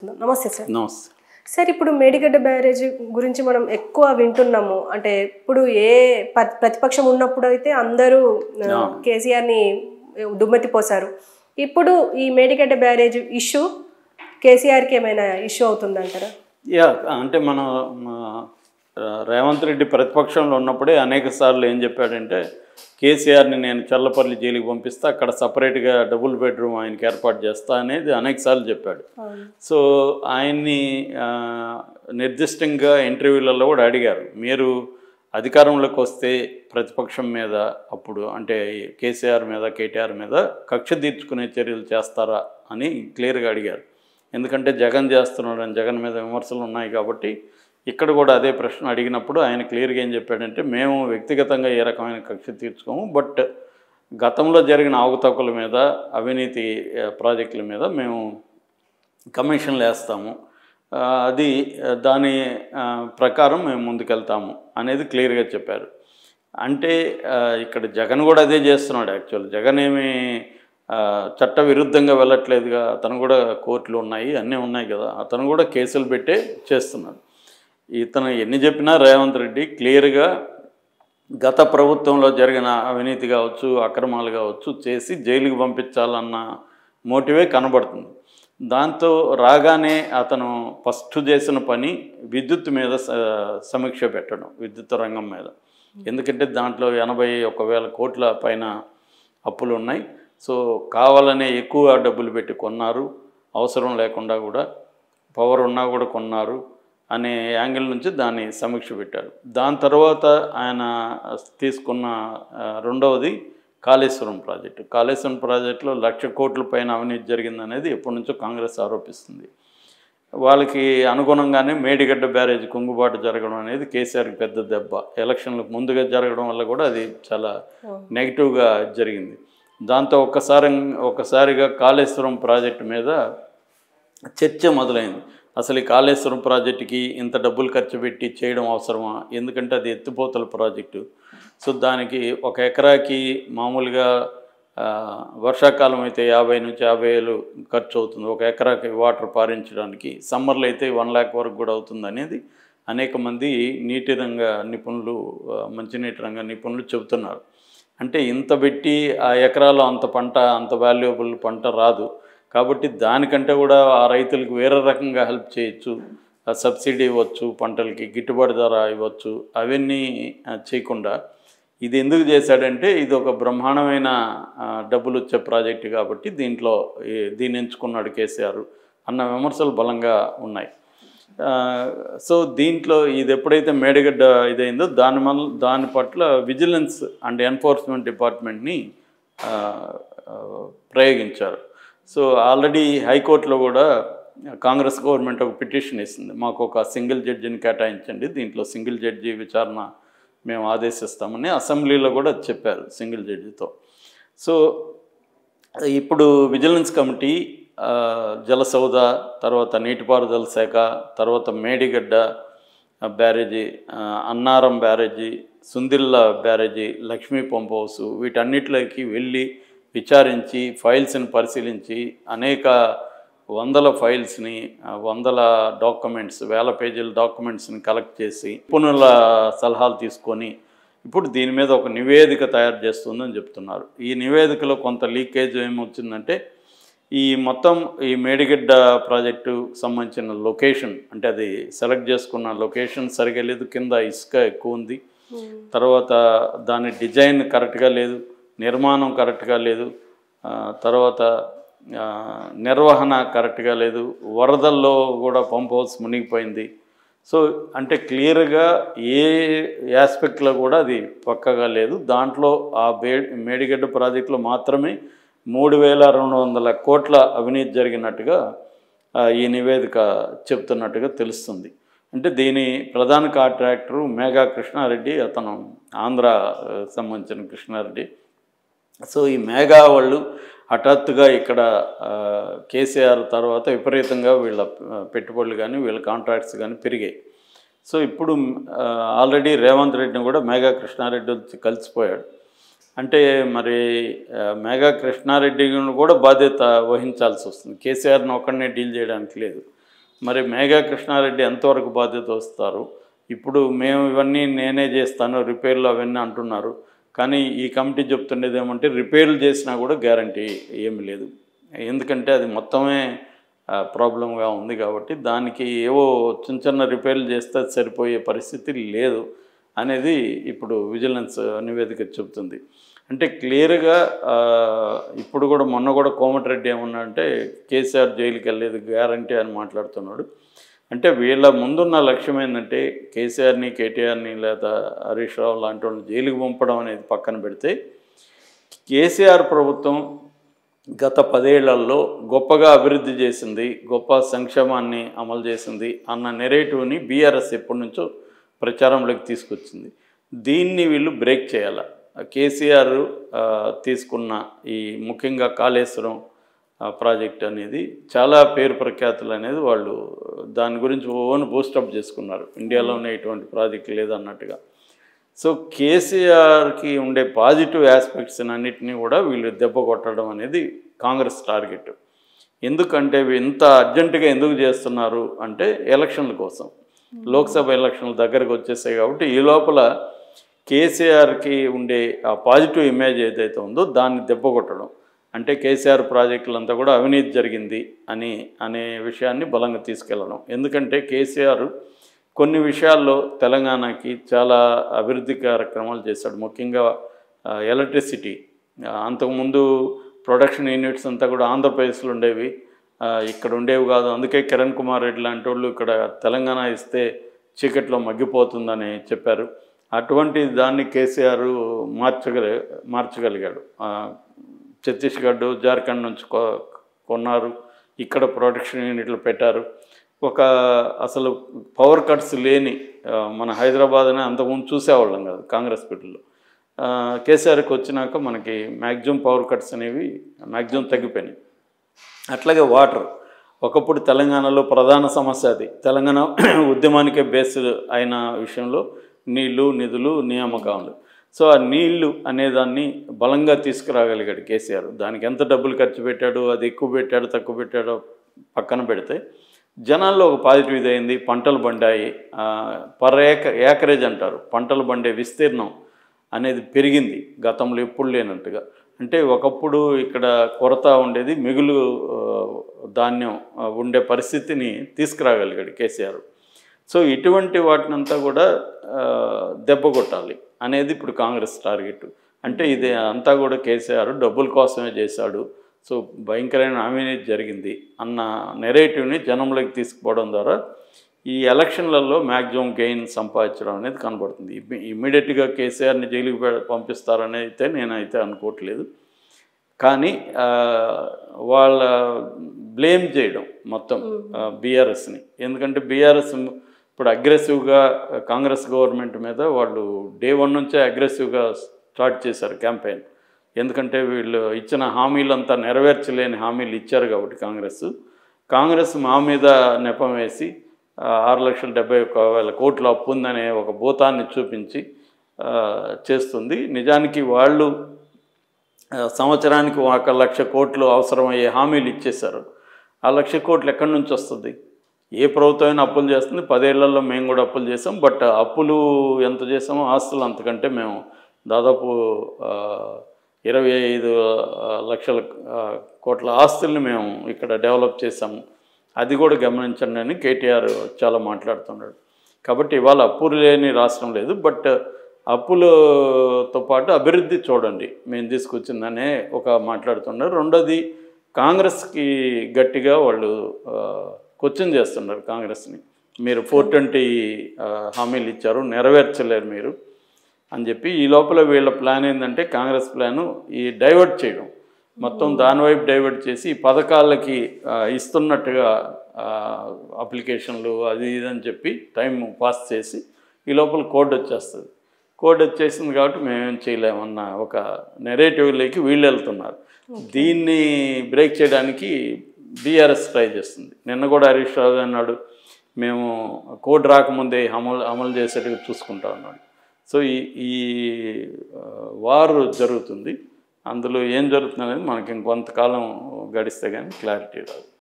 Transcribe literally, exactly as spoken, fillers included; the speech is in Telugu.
నమస్తే సార్. నమస్తే సార్, ఇప్పుడు మేడిగడ్డ బ్యారేజ్ గురించి మనం ఎక్కువ వింటున్నాము. అంటే ఇప్పుడు ఏ ప్రతిపక్షం ఉన్నప్పుడు అయితే అందరూ కేసీఆర్ని దుమ్మెత్తి పోసారు. ఇప్పుడు ఈ మేడిగడ్డ బ్యారేజ్ ఇష్యూ కేసీఆర్కి ఏమైనా ఇష్యూ అవుతుందంటారా? యా అంటే మనం రేవంత్ రెడ్డి ప్రతిపక్షంలో ఉన్నప్పుడే అనేక సార్లు ఏం చెప్పాడంటే కేసీఆర్ని నేను చల్లపల్లి జైలుకి పంపిస్తా, అక్కడ సపరేట్గా డబుల్ బెడ్రూమ్ ఆయనకి ఏర్పాటు చేస్తా అనేది అనేక సార్లు చెప్పాడు. సో ఆయన్ని నిర్దిష్టంగా ఇంటర్వ్యూలలో కూడా అడిగారు, మీరు అధికారంలోకి వస్తే ప్రతిపక్షం మీద అప్పుడు అంటే కేసీఆర్ మీద కేటీఆర్ మీద కక్ష తీర్చుకునే చర్యలు చేస్తారా అని క్లియర్గా అడిగారు. ఎందుకంటే జగన్ చేస్తున్నాడని జగన్ మీద విమర్శలు ఉన్నాయి కాబట్టి ఇక్కడ కూడా అదే ప్రశ్న అడిగినప్పుడు ఆయన క్లియర్గా ఏం చెప్పాడంటే మేము వ్యక్తిగతంగా ఏ రకమైన కక్ష తీర్చుకోము, బట్ గతంలో జరిగిన అవకతవకల మీద అవినీతి ప్రాజెక్టుల మీద మేము కమిషన్లు వేస్తాము, అది దాని ప్రకారం మేము ముందుకెళ్తాము అనేది క్లియర్గా చెప్పారు. అంటే ఇక్కడ జగన్ కూడా అదే చేస్తున్నాడు. యాక్చువల్ జగన్ ఏమి చట్ట విరుద్ధంగా వెళ్ళట్లేదుగా, అతను కూడా కోర్టులు ఉన్నాయి అన్నీ ఉన్నాయి కదా, అతను కూడా కేసులు పెట్టే చేస్తున్నాడు. ఇతను ఎన్ని చెప్పినా రేవంత్ రెడ్డి క్లియర్గా గత ప్రభుత్వంలో జరిగిన అవినీతి కావచ్చు అక్రమాలు కావచ్చు చేసి జైలుకి పంపించాలన్న మోటివే కనబడుతుంది. దాంతో రాగానే అతను ఫస్ట్ చేసిన పని విద్యుత్ మీద సమీక్ష పెట్టడం, విద్యుత్ రంగం మీద. ఎందుకంటే దాంట్లో ఎనభై ఒక వేల కోట్ల పైన అప్పులు ఉన్నాయి. సో కావాలనే ఎక్కువ డబ్బులు పెట్టి కొన్నారు, అవసరం లేకుండా కూడా పవర్ ఉన్నా కూడా కొన్నారు అనే యాంగిల్ నుంచి దాన్ని సమీక్ష పెట్టారు. దాని తర్వాత ఆయన తీసుకున్న రెండవది కాళేశ్వరం ప్రాజెక్టు. కాళేశ్వరం ప్రాజెక్టులో లక్ష కోట్ల పైన అవినీతి జరిగిందనేది ఎప్పటి నుంచో కాంగ్రెస్ ఆరోపిస్తుంది. వాళ్ళకి అనుగుణంగానే మేడిగడ్డ బ్యారేజ్ కుంగుబాటు జరగడం అనేది కేసీఆర్కి పెద్ద దెబ్బ. ఎలక్షన్లకు ముందుగా జరగడం వల్ల కూడా అది చాలా నెగిటివ్గా జరిగింది. దాంతో ఒక్కసారి ఒకసారిగా కాళేశ్వరం ప్రాజెక్టు మీద చర్చ మొదలైంది. అసలు ఈ కాళేశ్వరం ప్రాజెక్టుకి ఇంత డబ్బులు ఖర్చు పెట్టి చేయడం అవసరమా, ఎందుకంటే అది ఎత్తిపోతల ప్రాజెక్టు. సో దానికి ఒక ఎకరాకి మామూలుగా వర్షాకాలం అయితే యాభై నుంచి యాభై వేలు ఖర్చు అవుతుంది ఒక ఎకరాకి వాటర్ పారించడానికి. సమ్మర్లో అయితే వన్ ల్యాక్ వరకు కూడా అవుతుంది అనేది అనేక మంది నీటి రంగ నిపుణులు మంచినీటి రంగ నిపుణులు చెబుతున్నారు. అంటే ఇంత పెట్టి ఆ ఎకరాలో అంత పంట అంత వాల్యుయబుల్ పంట రాదు కాబట్టి దానికంటే కూడా ఆ రైతులకు వేరే రకంగా హెల్ప్ చేయొచ్చు, సబ్సిడీ ఇవ్వచ్చు, పంటలకి గిట్టుబాటు ధర ఇవ్వచ్చు. అవన్నీ చేయకుండా ఇది ఎందుకు చేశాడంటే ఇది ఒక బ్రహ్మాండమైన డబ్బులు వచ్చే ప్రాజెక్టు కాబట్టి దీంట్లో దీన్ని ఎంచుకున్నాడు కేసీఆర్ అన్న విమర్శలు బలంగా ఉన్నాయి. సో దీంట్లో ఇది ఎప్పుడైతే మేడిగడ్డ ఇదైందో దాని వల్ల దాని పట్ల విజిలెన్స్ అండ్ ఎన్ఫోర్స్మెంట్ డిపార్ట్మెంట్ని ప్రయోగించారు. సో ఆల్రెడీ హైకోర్టులో కూడా కాంగ్రెస్ గవర్నమెంట్ ఒక పిటిషన్ ఇస్తుంది, మాకు ఒక సింగిల్ జడ్జిని కేటాయించండి, దీంట్లో సింగిల్ జడ్జి విచారణ మేము ఆదేశిస్తామని అసెంబ్లీలో కూడా చెప్పారు సింగిల్ జడ్జితో. సో ఇప్పుడు విజిలెన్స్ కమిటీ జలసౌధ, తర్వాత నీటిపారుదల శాఖ, తర్వాత Medigadda barrage, Annaram barrage, Sundilla barrage, Lakshmi pump house వీటన్నిటిలోకి వెళ్ళి విచారించి ఫైల్స్ని పరిశీలించి అనేక వందల ఫైల్స్ని వందల డాక్యుమెంట్స్ వేల పేజీల డాక్యుమెంట్స్ని కలెక్ట్ చేసి నిపుణుల సలహాలు తీసుకొని ఇప్పుడు దీని మీద ఒక నివేదిక తయారు చేస్తుందని చెప్తున్నారు. ఈ నివేదికలో కొంత లీకేజ్ ఏమొచ్చిందంటే ఈ మొత్తం ఈ మేడిగడ్డ ప్రాజెక్టు సంబంధించిన లొకేషన్ అంటే అది సెలెక్ట్ చేసుకున్న లొకేషన్ సరిగా లేదు, కింద ఇసుక ఎక్కువ ఉంది, తర్వాత దాని డిజైన్ కరెక్ట్గా లేదు, నిర్మాణం కరెక్ట్గా లేదు, తర్వాత నిర్వహణ కరెక్ట్గా లేదు, వరదల్లో కూడా పంప్ హౌస్ మునిగిపోయింది. సో అంటే క్లియర్గా ఏ ఆస్పెక్ట్లో కూడా అది పక్కగా లేదు. దాంట్లో ఆ బే మేడిగడ్డ ప్రాజెక్టులో మాత్రమే మూడు వేల రెండు వందల కోట్ల అవినీతి జరిగినట్టుగా ఈ నివేదిక చెప్తున్నట్టుగా తెలుస్తుంది. అంటే దీని ప్రధాన కాంట్రాక్టరు మేఘా కృష్ణారెడ్డి, అతను ఆంధ్ర సంబంధించిన కృష్ణారెడ్డి. సో ఈ మేఘా వాళ్ళు హఠాత్తుగా ఇక్కడ కేసీఆర్ తర్వాత విపరీతంగా వీళ్ళ పెట్టుబడులు కానీ వీళ్ళ కాంట్రాక్ట్స్ కానీ పెరిగాయి. సో ఇప్పుడు ఆల్రెడీ రేవంత్ రెడ్డిని కూడా మేఘా కృష్ణారెడ్డి వచ్చి కలిసిపోయాడు. అంటే మరి మేఘా కృష్ణారెడ్డిని కూడా బాధ్యత వహించాల్సి వస్తుంది, కేసీఆర్ని ఒక్కడనే డీల్ చేయడానికి లేదు. మరి మేఘా కృష్ణారెడ్డి ఎంతవరకు బాధ్యత వస్తారు? ఇప్పుడు మేము ఇవన్నీ నేనే చేస్తాను రిపేర్లు అవన్నీ అంటున్నారు, కానీ ఈ కమిటీ చెప్తుండేది ఏమంటే రిపేర్లు చేసినా కూడా గ్యారంటీ ఏమి లేదు, ఎందుకంటే అది మొత్తమే ప్రాబ్లంగా ఉంది కాబట్టి దానికి ఏవో చిన్న చిన్న రిపేర్లు చేస్తే సరిపోయే పరిస్థితి లేదు అనేది ఇప్పుడు విజిలెన్స్ నివేదిక చెబుతుంది. అంటే క్లియర్గా ఇప్పుడు కూడా మొన్న కూడా కోమటిరెడ్డి ఏమన్నా అంటే కేసీఆర్ జైలుకి వెళ్ళేది గ్యారంటీ అని మాట్లాడుతున్నాడు. అంటే వీళ్ళ ముందున్న లక్ష్యం ఏంటంటే కేసీఆర్ని కేటీఆర్ని లేదా హరీష్ రావు లాంటి వాళ్ళని జైలుకి పంపడం అనేది పక్కన పెడితే కేసీఆర్ ప్రభుత్వం గత పదేళ్లలో గొప్పగా అభివృద్ధి చేసింది, గొప్ప సంక్షేమాన్ని అమలు చేసింది అన్న నెరేటివ్ని బీఆర్ఎస్ ఎప్పటి నుంచో ప్రచారంలోకి తీసుకొచ్చింది. దీన్ని వీళ్ళు బ్రేక్ చేయాలి. కేసీఆర్ తీసుకున్న ఈ ముఖ్యంగా కాళేశ్వరం ప్రాజెక్ట్ అనేది చాలా పేరు ప్రఖ్యాతులు అనేది వాళ్ళు దాని గురించి ఓన్ బూస్టప్ చేసుకున్నారు, ఇండియాలోనే ఇటువంటి ప్రాజెక్ట్ లేదన్నట్టుగా. సో కేసీఆర్కి ఉండే పాజిటివ్ ఆస్పెక్ట్స్ అన్నిటినీ కూడా వీళ్ళు దెబ్బ కొట్టడం అనేది కాంగ్రెస్ టార్గెట్. ఎందుకంటే ఇంత అర్జెంటుగా ఎందుకు చేస్తున్నారు అంటే ఎలక్షన్ల కోసం, లోక్సభ ఎలక్షన్లు దగ్గరకు వచ్చేసాయి కాబట్టి ఈ లోపల కేసీఆర్కి ఉండే ఆ పాజిటివ్ ఇమేజ్ ఏదైతే ఉందో దాన్ని దెబ్బ కొట్టడం, అంటే కేసీఆర్ ప్రాజెక్టులంతా కూడా అవినీతి జరిగింది అని అనే విషయాన్ని బలంగా తీసుకెళ్ళడం. ఎందుకంటే కేసీఆర్ కొన్ని విషయాల్లో తెలంగాణకి చాలా అభివృద్ధి కార్యక్రమాలు చేశాడు, ముఖ్యంగా ఎలక్ట్రిసిటీ. అంతకుముందు ప్రొడక్షన్ యూనిట్స్ అంతా కూడా ఆంధ్రప్రదేశ్లో ఉండేవి, ఇక్కడ ఉండేవి కాదు. అందుకే కిరణ్ కుమార్ రెడ్డి లాంటి వాళ్ళు ఇక్కడ తెలంగాణ ఇస్తే చీకట్లో మగ్గిపోతుందని చెప్పారు. అటువంటి దాన్ని కేసీఆర్ మార్చగలి మార్చగలిగాడు. ఛత్తీస్గఢ్ జార్ఖండ్ నుంచి కొన్నారు, ఇక్కడ ప్రొడక్షన్ యూనిట్లు పెట్టారు. ఒక అసలు పవర్ కట్స్ లేని మన హైదరాబాద్నే అంతకుముందు చూసేవాళ్ళం కాదు కాంగ్రెస్ పీరియడ్లో. కేసీఆర్కి వచ్చినాక మనకి మ్యాక్సిమం పవర్ కట్స్ అనేవి మ్యాక్సిమం తగ్గిపోయినాయి. అట్లాగే వాటర్, ఒకప్పుడు తెలంగాణలో ప్రధాన సమస్య అది, తెలంగాణ ఉద్యమానికే బేస్ అయిన విషయంలో నీళ్లు, నిధులు, నియామకాలు. సో ఆ నీళ్లు అనేదాన్ని బలంగా తీసుకురాగలిగాడు కేసీఆర్. దానికి ఎంత డబ్బులు ఖర్చు పెట్టాడు, అది ఎక్కువ పెట్టాడు తక్కువ పెట్టాడో పక్కన పెడితే జనాల్లో ఒక పాజిటివ్ ఇది అయింది. పంటలు పండాయి, పర్ ఏక ఏకరేజ్ అంటారు, పంటలు పండే విస్తీర్ణం అనేది పెరిగింది గతంలో ఎప్పుడు లేనట్టుగా. అంటే ఒకప్పుడు ఇక్కడ కొరత ఉండేది, మిగులు ధాన్యం ఉండే పరిస్థితిని తీసుకురాగలిగాడు కేసీఆర్. సో ఇటువంటి వాటినంతా కూడా దెబ్బ కొట్టాలి అనేది ఇప్పుడు కాంగ్రెస్ టార్గెట్. అంటే ఇది అంతా కూడా కేసీఆర్ డబ్బుల కోసమే చేశాడు, సో భయంకరమైన అవినీతి జరిగింది అన్న నెరేటివ్ని జనంలోకి తీసుకుపోవడం ద్వారా ఈ ఎలక్షన్లలో మ్యాక్సిమం గెయిన్ సంపాదించడం అనేది కనబడుతుంది. ఇమ్మీడియట్గా కేసీఆర్ని జైలుకి పంపిస్తారని అయితే నేనైతే అనుకోవట్లేదు. కానీ వాళ్ళ బ్లేమ్ చేయడం మొత్తం బీఆర్ఎస్ని, ఎందుకంటే బీఆర్ఎస్ ఇప్పుడు అగ్రెసివ్గా కాంగ్రెస్ గవర్నమెంట్ మీద వాళ్ళు డే వన్ నుంచే అగ్రెసివ్గా స్టార్ట్ చేశారు క్యాంపెయిన్. ఎందుకంటే వీళ్ళు ఇచ్చిన హామీలంతా నెరవేర్చలేని హామీలు ఇచ్చారు కాబట్టి కాంగ్రెస్ కాంగ్రెస్ మా మీద నెపం వేసి ఆరు లక్షల డెబ్బై ఒక్క వేల కోట్ల అప్పు ఉందనే ఒక భూతాన్ని చూపించి చేస్తుంది. నిజానికి వాళ్ళు సంవత్సరానికి ఒక లక్ష కోట్లు అవసరమయ్యే హామీలు ఇచ్చేశారు. ఆ లక్ష కోట్లు ఎక్కడి నుంచి వస్తుంది? ఏ ప్రభుత్వమైనా అప్పులు చేస్తుంది. పదేళ్లలో మేము కూడా అప్పులు చేసాం, బట్ అప్పులు ఎంత చేసామో ఆస్తులు అంతకంటే మేము దాదాపు ఇరవై ఐదు లక్షల కోట్ల ఆస్తుల్ని మేము ఇక్కడ డెవలప్ చేసాము, అది కూడా గమనించండి అని కేటీఆర్ చాలా మాట్లాడుతున్నాడు. కాబట్టి ఇవాళ అప్పులు లేని రాష్ట్రం లేదు, బట్ అప్పులతో పాటు అభివృద్ధి చూడండి మేము తీసుకొచ్చిందనే ఒక మాట్లాడుతున్నారు. రెండోది కాంగ్రెస్కి గట్టిగా వాళ్ళు క్వశ్చన్ చేస్తున్నారు కాంగ్రెస్ని, మీరు ఫోర్ ట్వంటీ హామీలు ఇచ్చారు నెరవేర్చలేరు మీరు అని చెప్పి. ఈ లోపల వీళ్ళ ప్లాన్ ఏంటంటే కాంగ్రెస్ ప్లాను ఈ డైవర్ట్ చేయడం, మొత్తం దానివైపు డైవర్ట్ చేసి ఈ పథకాలకి ఇస్తున్నట్టుగా అప్లికేషన్లు అది ఇదని చెప్పి టైం పాస్ చేసి ఈ లోపల కోడ్ వచ్చేస్తుంది. కోడ్ వచ్చేసింది కాబట్టి మేమేం చేయలేమన్న ఒక నెరేటివ్లోకి వీళ్ళు వెళ్తున్నారు. దీన్ని బ్రేక్ చేయడానికి బీఆర్ఎస్ ట్రై చేస్తుంది. నిన్న కూడా హరీష్ రావు అన్నాడు మేము కోడ్ రాకముందే అమలు అమలు చేసేట్టుగా చూసుకుంటా ఉన్నాడు. సో ఈ ఈ వార్ జరుగుతుంది, అందులో ఏం జరుగుతుంది అనేది మనకి ఇంకొంతకాలం గడిస్తే కానీ క్లారిటీ రాదు.